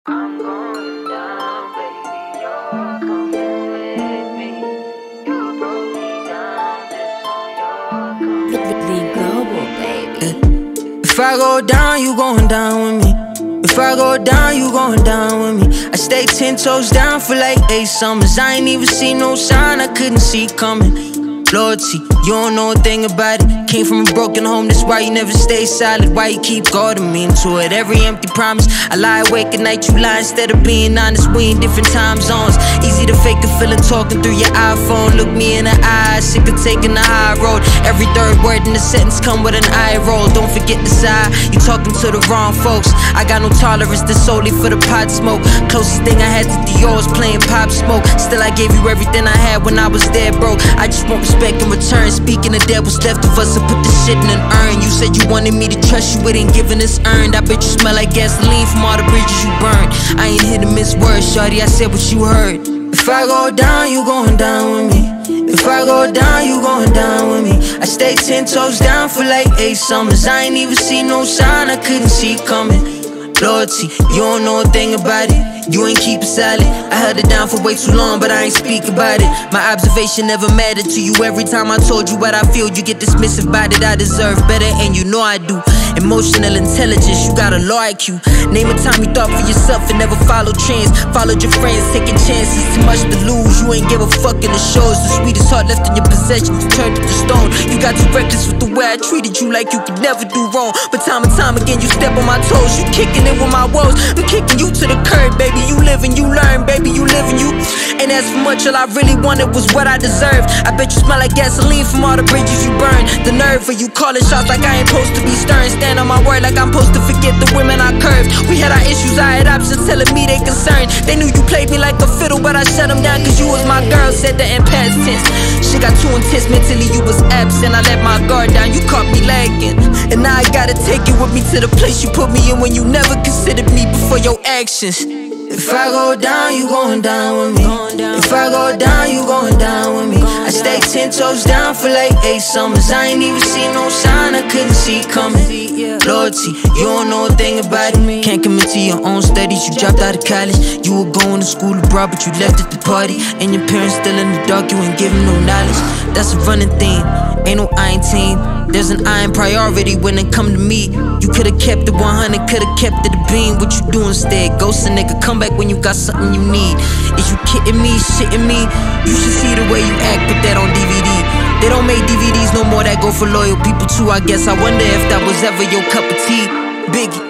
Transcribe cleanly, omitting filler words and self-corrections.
I'm going down, baby, you're coming with me. You broke me down, just so you're coming with me. Global, baby. If I go down, you going down with me. If I go down, you going down with me. I stay 10 toes down for like 8 summers. I ain't even seen no sign I couldn't see coming. Loyalty, you don't know a thing about it. Came from a broken home, that's why you never stay solid. Why you keep guarding me into it? Every empty promise, I lie awake at night, you lie instead of being honest. We in different time zones. Easy to fake a feeling talking through your iPhone. Look me in the eye, sick of taking the high road. Every third word in the sentence come with an eye roll. Don't forget the side, you talking to the wrong folks. I got no tolerance, this solely for the pot smoke. Closest thing I had to Dior was playing Pop Smoke. Still I gave you everything I had when I was dead broke. I just want respect in return. Speaking of dead, what's left of us, I put this shit in an urn. You said you wanted me to trust you, it ain't giving it's earned. I bet you smell like gasoline from all the bridges you burned. I ain't here to miss words, shawty, I said what you heard. If I go down, you going down with me. If I go down, you going down with me. I stay 10 toes down for like 8 summers. I ain't even seen no sign I couldn't see coming. Loyalty, you don't know a thing about it. You ain't keep it silent. I held it down for way too long, but I ain't speak about it. My observation never mattered to you. Every time I told you what I feel, you get dismissive about it. I deserve better, and you know I do. Emotional intelligence, you got a low IQ. Name a time you thought for yourself and never followed trends. Followed your friends, taking chances, too much to lose. You ain't give a fuck in the shows. The sweetest heart left in your possessions turned to stone. You got too reckless with the way I treated you, like you could never do wrong. But time and time again, you step on my toes. You kicking it with my woes. I'm kicking you to the curb, baby. You live and you learn, baby. You live and you. And as for much, all I really wanted was what I deserved. I bet you smell like gasoline from all the bridges you burned. The nerve of you calling shots like I ain't supposed to be stern. Stand on my word like I'm supposed to forget the women I curved. We had our issues, I had options telling me they concerned. They knew you played me like a fiddle, but I shut them down cause you was my girl. Said that in past tense. Shit got too intense mentally, you was absent. I let my guard down, you caught me lagging. And now I gotta take you with me to the place you put me in when you never considered me before your actions. If I go down, you going down with me. If I go down, you going down with me. I stay 10 toes down for like 8 summers. I ain't even seen no sign I couldn't see coming. Loyalty, you don't know a thing about it. Can't commit to your own studies. You dropped out of college. You were going to school abroad, but you left at the party. And your parents still in the dark, you ain't giving no knowledge. That's a running thing, ain't no iron team. There's an iron priority when it come to me. You could've kept it 100, could've kept it a beam. What you do instead? Ghost a nigga, come back when you got something you need. Is you kidding me, shitting me? You should see the way you act, put that on DVD. They don't make DVDs no more that go for loyal people too, I guess. I wonder if that was ever your cup of tea. Biggie.